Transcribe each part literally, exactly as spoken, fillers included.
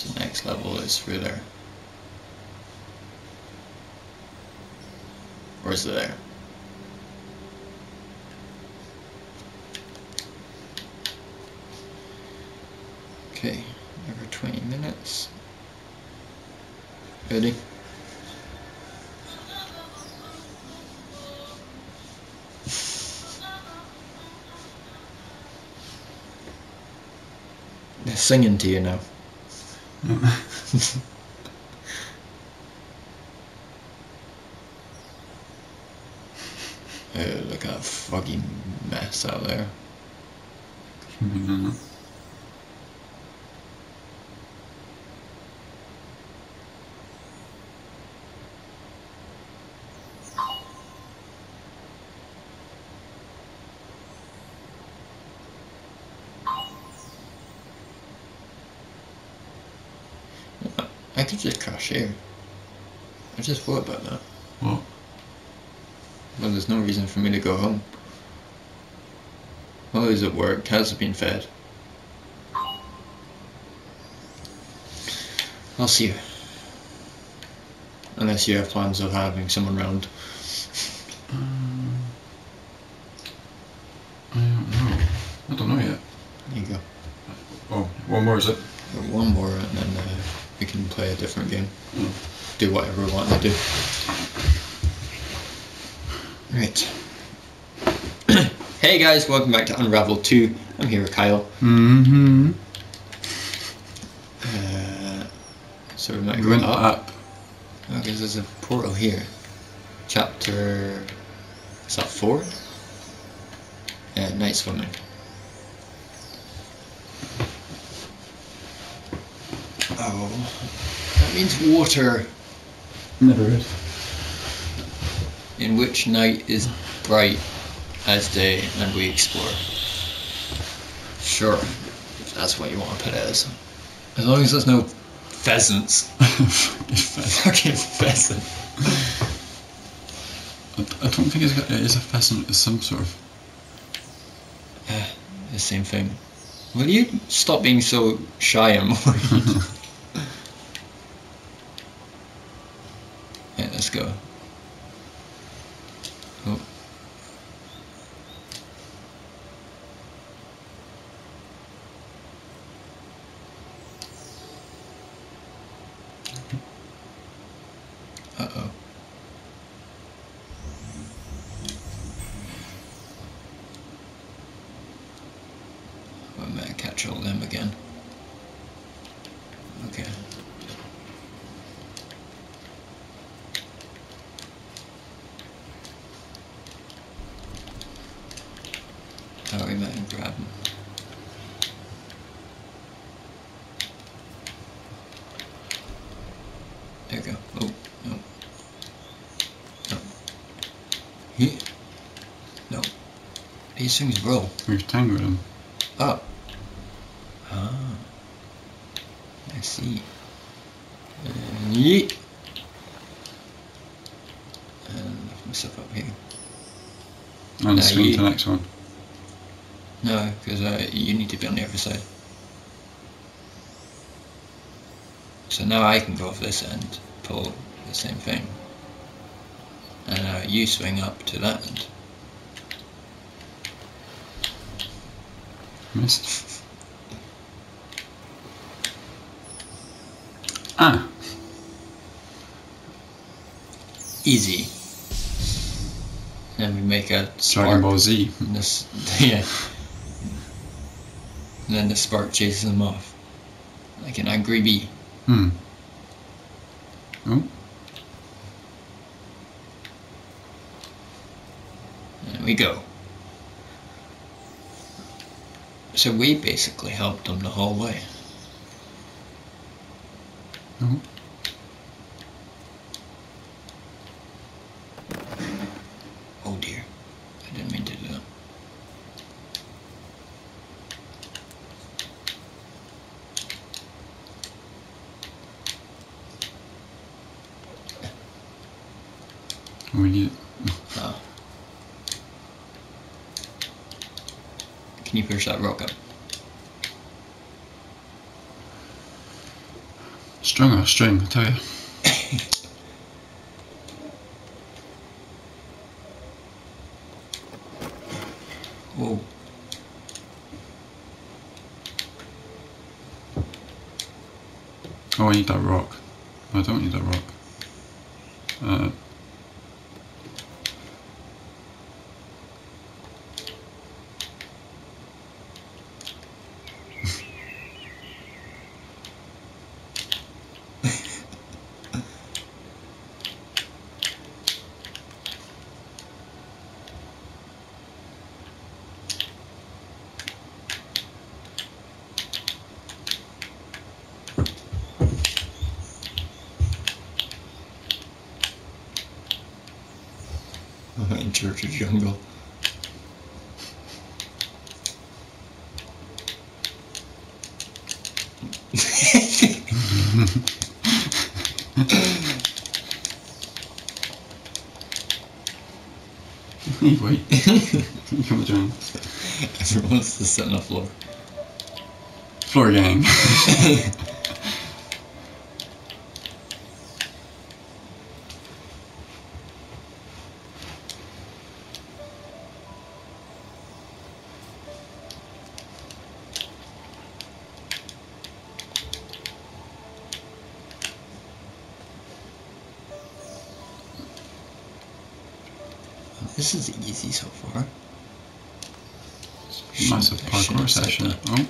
So the next level is through there. Or is it there? Okay, over twenty minutes. Ready? They're singing to you now. Oh, look at that foggy mess out there. Mm-hmm. I could just crash here. I just thought about that. What? Well, there's no reason for me to go home. Well, he's at work, cows have been fed. I'll see you. Unless you have plans of having someone round. Um, I don't know. I don't know yet. There you go. Oh, one more is it? One more and then uh, we can play a different game. Mm. Do whatever we want to do. Right. Hey guys, welcome back to Unravel two. I'm here with Kyle. Mm-hmm. Uh, so we might We go went up. up. Okay, there's a portal here. Chapter... is that four? Yeah, night swimming. Oh, that means water. Never heard. In which night is bright as day and we explore. Sure, if that's what you want to put it as. As long as there's no pheasants. Fucking pheasant. I, I don't think it's got, it is a pheasant, it's some sort of... Uh, the same thing. Will you stop being so shy and more? Yeah, let's go. Oh. Uh-oh. I might catch all them again. Okay. Oh, we might grab them. There we go. Oh, no. No. He? No. These things roll. We've tangled them. Oh. Ah. I see. And yeet. And lift myself up here. And Nah, swing you- to the next one. No, because uh, you need to be on the other side. So now I can go off this end, pull the same thing. And uh, you swing up to that end. Missed. Ah! Easy. Then we make a Dragon spark. Ball Z. And this, yeah. And then the spark chases them off. Like an angry bee. Hmm. Oh. There we go. So we basically helped them the whole way. Oh. Oh dear. I didn't mean to do that. We need it. Oh. Can you push that rock up? Strung or string, I tell you. Whoa. Oh, I need that rock. I don't need that rock. Uh, In Church of Jungle. Wait. Come on, John. Everyone's just sitting on the floor. Floor gang. This is easy so far. Massive I shouldn't parkour have said session. that. Oh.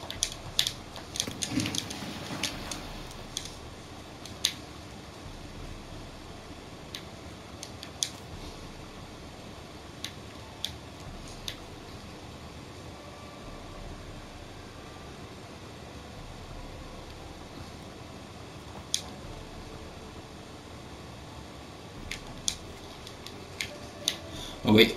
Oh wait.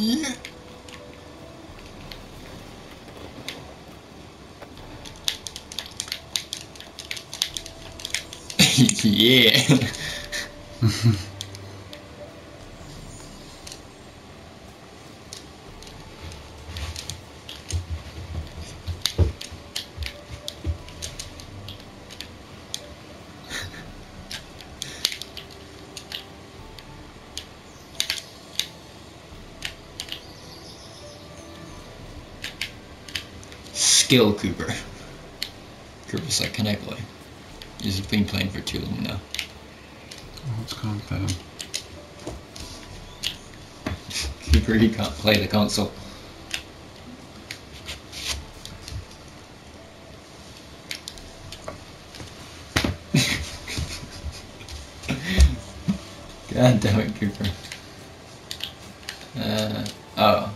Yeah. Skill Cooper. Cooper's like, can I play? He's been playing for too long now. Oh, it's gone better. Cooper, he can't play the console. God damn it, Cooper. Uh, oh.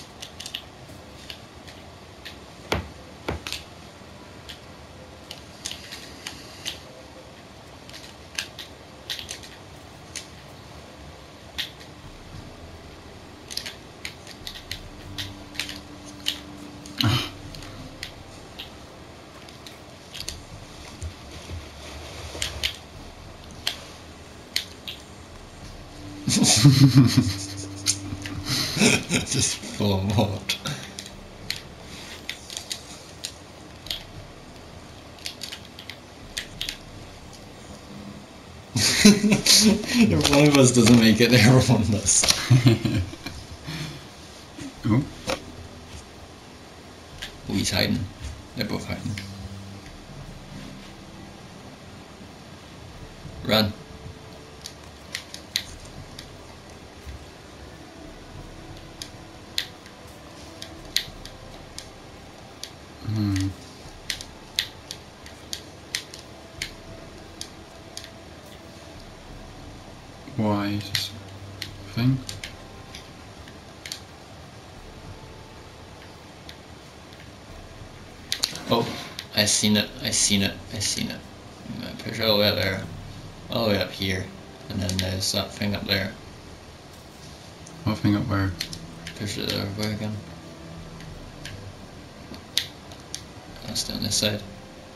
Just full of what? If one of us doesn't make it, everyone does. Oh. Oh, he's hiding. They're both hiding. Run. Hmm. Why is this thing? Oh, I seen it, I seen it, I seen it. I'm gonna push all the way up there, all the way up here, and then there's that thing up there. What thing up where? Push it over again. That's down this side.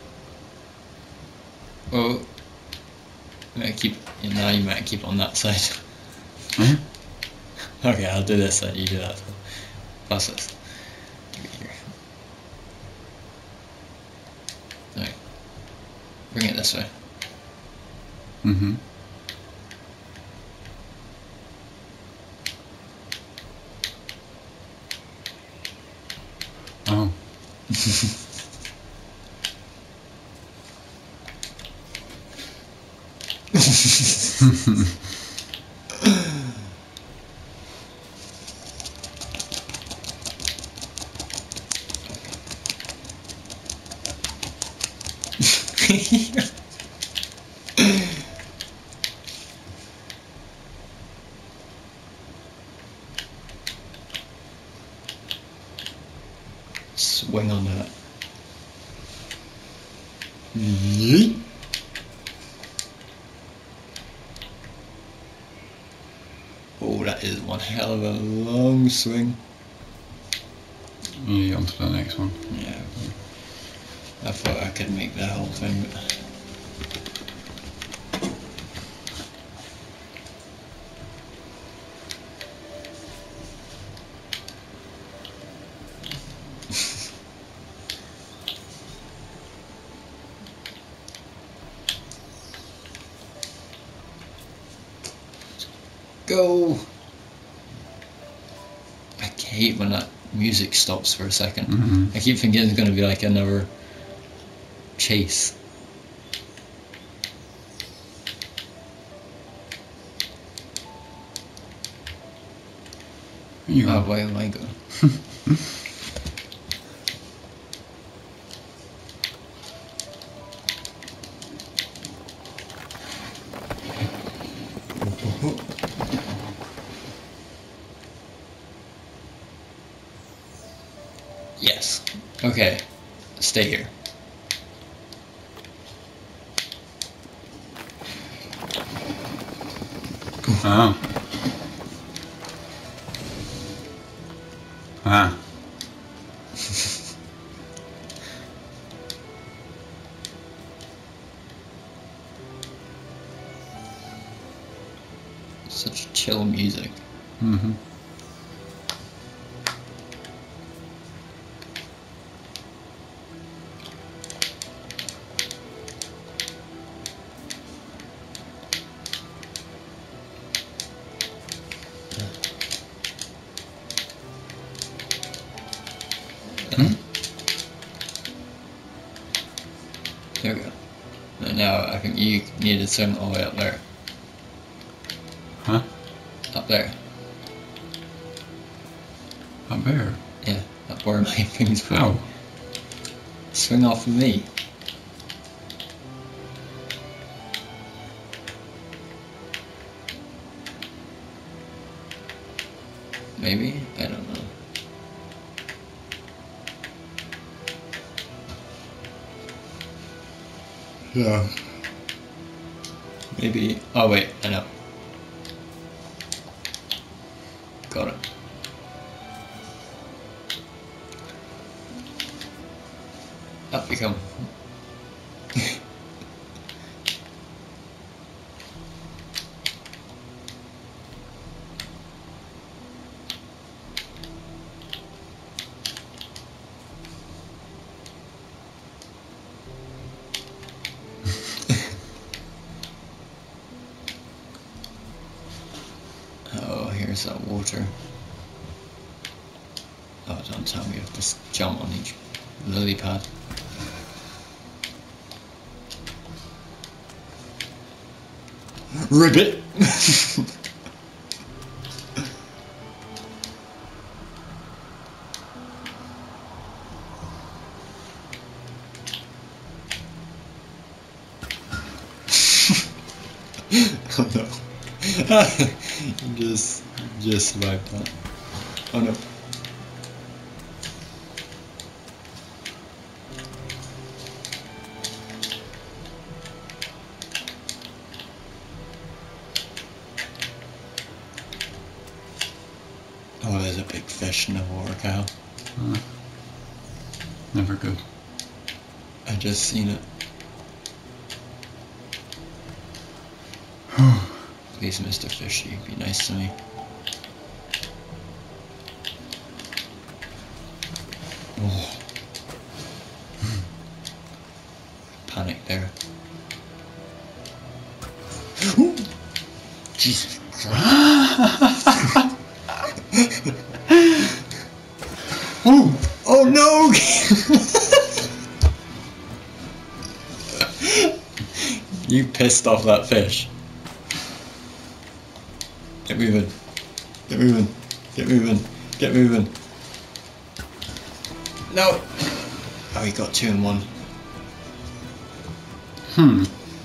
Oh, you might keep, you know, you might keep on that side. Huh? Okay, I'll do this side, you do that side. Plus this. Give it here. Alright. Bring it this way. Mm-hmm. Oh. Swing on that. Yeet. Oh, that is one hell of a long swing. Yeah, on to the next one. Yeah. I thought I could make that whole thing, but go! I hate when that music stops for a second. Mm-hmm. I keep thinking it's going to be like another chase. You Oh, go. where am I going? Yes. Okay. Stay here. Oh. Ah. Such chill music. Mm-hmm. Hmm? There we go. And now I think you need to swing all the way up there. Huh? Up there. Up there? Yeah, up where my thing's put. How? Swing off of me. Maybe? I don't know. Yeah. Maybe. Oh, wait, I know. Got it. Up you come. Oh, here's that water. Oh, don't tell me you have to s- jump on each lily pad. Ribbit! Oh no. just, just survived that. Oh no. Oh, there's a big fish in the water, cow. Uh, never good. I just seen it. Please, Mister Fishy, be nice to me. Oh. Panic there. Jesus Christ. Oh, oh no! You pissed off that fish. Get moving. Get moving. Get moving. Get moving. No! Oh, he got two in one. Hmm.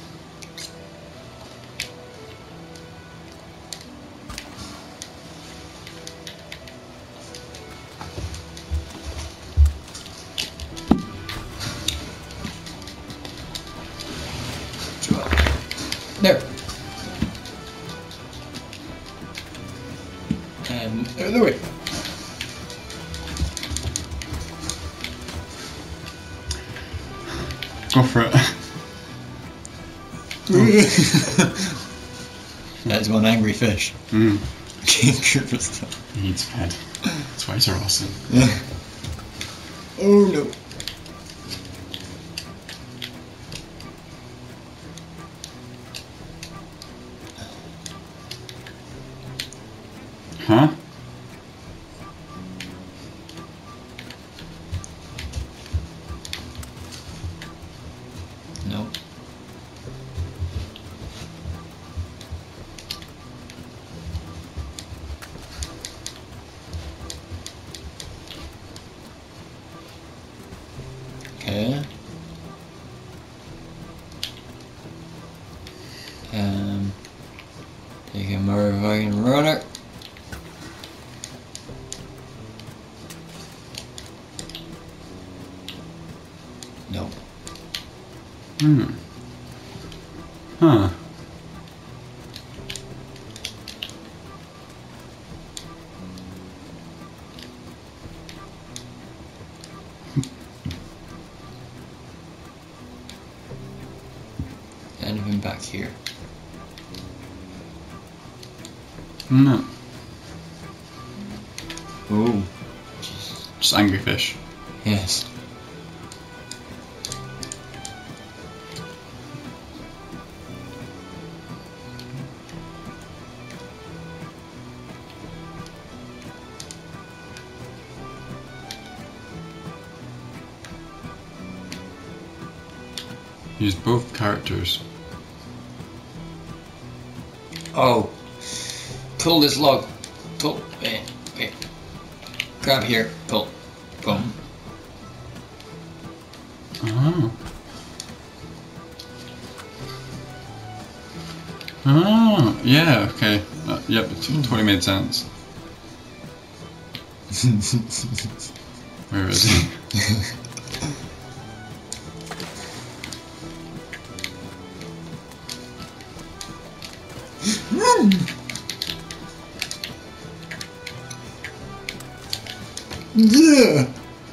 There. And out of the way. Go for it. That's one angry fish. Mm. He He needs fed. That's why they're awesome. Yeah. Oh no. Huh? No. Okay. Um, take a motherfucking runner. No. Hmm. Huh. Anything back here? No. Oh. Jesus. Just angry fish. Yes. Use both characters. Oh. Pull this log. Pull. Wait. Wait. Grab here. Pull. Boom. Oh. Oh, yeah, okay. Uh, yep, it totally made sense. Where is he? Yeah.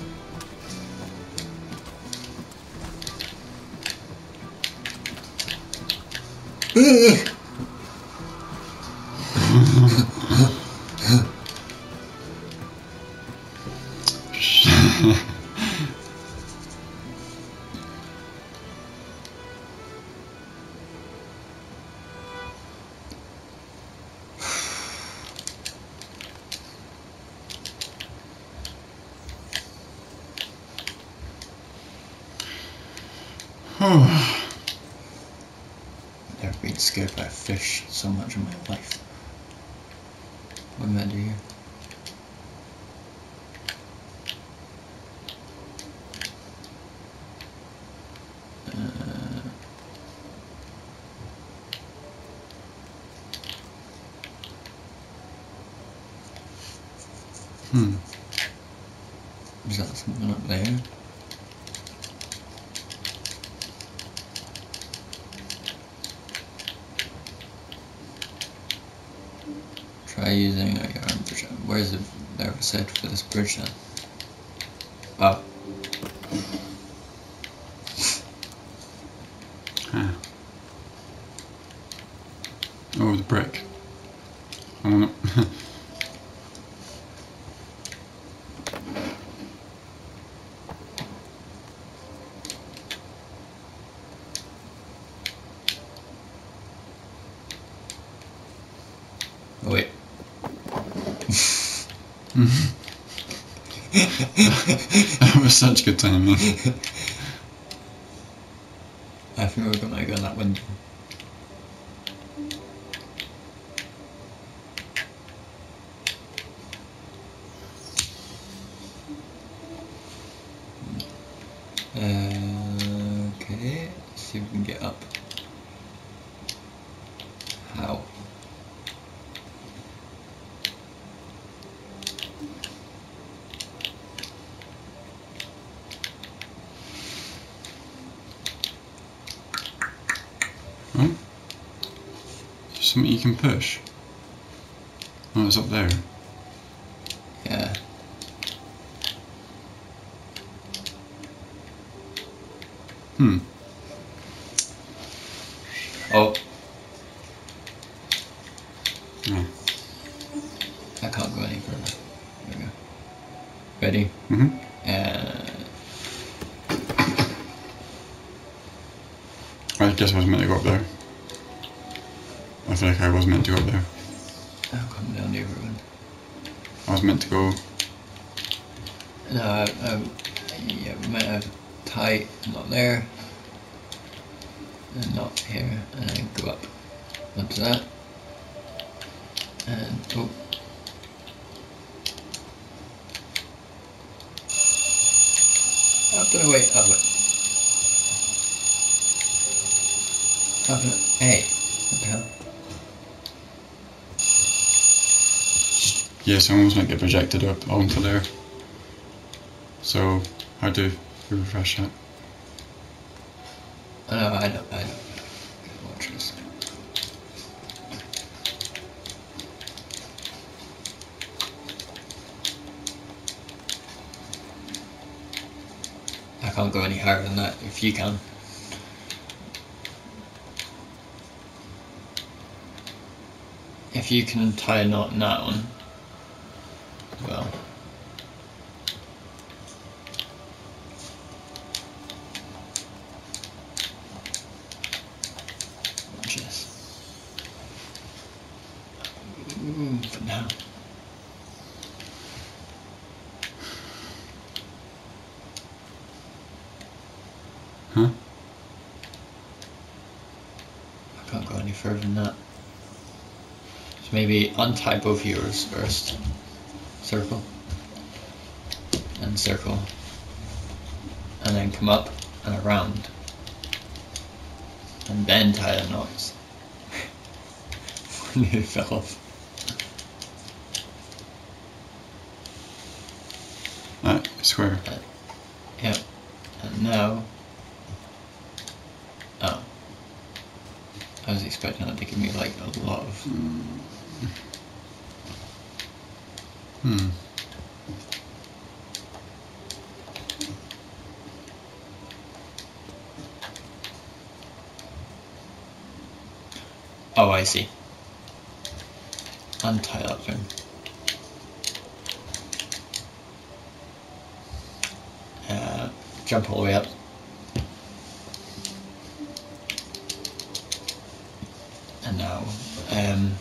Never been scared by a fish so much in my life. What am I do here? Uh, Hmm. is that something up there? Try using a yarn bridge. Where's the there was said for this bridge then? Oh. Huh. Oh, the brick. I wanna. That was such good timing. I think we're gonna go in that window. Uh, okay, let's see if we can get up. How? Oh, there's something you can push. Oh, it's up there. Yeah. Hmm. Oh, Yeah. I can't go any further. There we go. Ready? Mm-hmm. And I guess I was meant to go up there. I feel like I was meant to go up there. I'll come down the other one. I was meant to go. No, I, I, yeah, we might have tight, not there, and not here, and then go up onto that, and oh. Up and away, up it. Up and hey, what the hell? Yeah, someone was meant to get projected up onto there. So, how do we refresh that? Oh, no, I know, I know. Watch this. I can't go any higher than that, if you can. If you can tie a knot in that one, well. Watch this. Ooh, for now. Huh? I can't go any further than that. So maybe untie both yours first. Circle. And circle. And then come up and around. And then tie the knots. Nearly fell off. That square. Uh, yep. And now. Oh. I was expecting that to give me like a lot of. Hmm. Oh, I see. Untie that thing. Uh, jump all the way up. And now, um,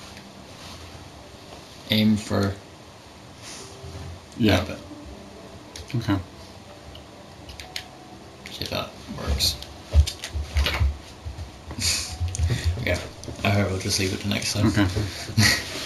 aim for. Yeah. Up it. Okay. See if that works. Yeah, I will just leave it to next time. Okay.